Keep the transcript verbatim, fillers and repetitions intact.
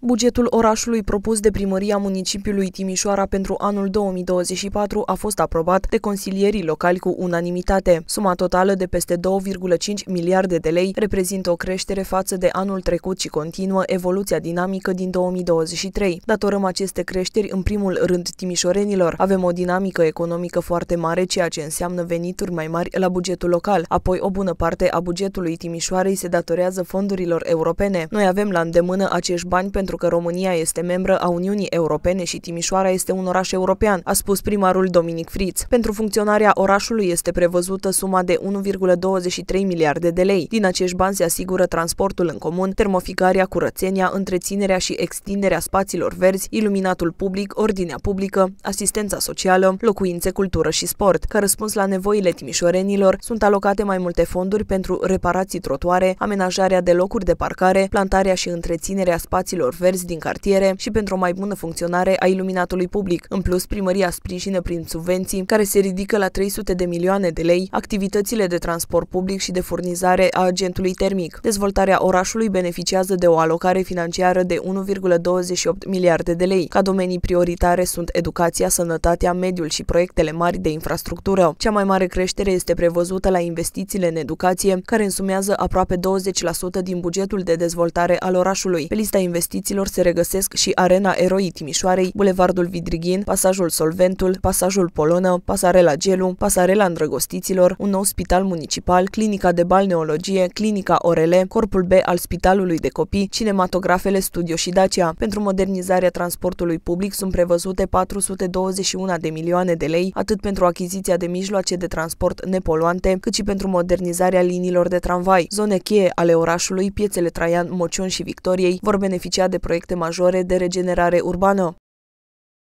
Bugetul orașului propus de primăria municipiului Timișoara pentru anul două mii douăzeci și patru a fost aprobat de consilierii locali cu unanimitate. Suma totală de peste două virgulă cinci miliarde de lei reprezintă o creștere față de anul trecut și continuă evoluția dinamică din două mii douăzeci și trei. Datorăm aceste creșteri în primul rând timișorenilor. Avem o dinamică economică foarte mare, ceea ce înseamnă venituri mai mari la bugetul local. Apoi, o bună parte a bugetului Timișoarei se datorează fondurilor europene. Noi avem la îndemână acești bani pentru că România este membră a Uniunii Europene și Timișoara este un oraș european, a spus primarul Dominic Friț. Pentru funcționarea orașului este prevăzută suma de unu virgulă douăzeci și trei miliarde de lei. Din acești bani se asigură transportul în comun, termoficarea, curățenia, întreținerea și extinderea spațiilor verzi, iluminatul public, ordinea publică, asistența socială, locuințe, cultură și sport. Ca răspuns la nevoile timișorenilor, sunt alocate mai multe fonduri pentru reparații trotuare, amenajarea de locuri de parcare, plantarea și întreținerea spațiilor verzi din cartiere și pentru o mai bună funcționare a iluminatului public. În plus, primăria sprijină prin subvenții, care se ridică la trei sute de milioane de lei, activitățile de transport public și de furnizare a agentului termic. Dezvoltarea orașului beneficiază de o alocare financiară de unu virgulă douăzeci și opt miliarde de lei. Ca domenii prioritare sunt educația, sănătatea, mediul și proiectele mari de infrastructură. Cea mai mare creștere este prevăzută la investițiile în educație, care însumează aproape douăzeci la sută din bugetul de dezvoltare al orașului. Pe lista investițiilor se regăsesc și Arena Eroii Timișoarei, Bulevardul Vidrighin, Pasajul Solventul, Pasajul Polonă, Pasarela Gelu, Pasarela Îndrăgostiților, un nou spital municipal, clinica de balneologie, clinica Orele, corpul B al Spitalului de Copii, cinematografele Studio și Dacia. Pentru modernizarea transportului public sunt prevăzute patru sute douăzeci și unu de milioane de lei, atât pentru achiziția de mijloace de transport nepoluante, cât și pentru modernizarea liniilor de tramvai. Zone cheie ale orașului, piețele Traian, Mocion și Victoriei, vor beneficia de proiecte majore de regenerare urbană.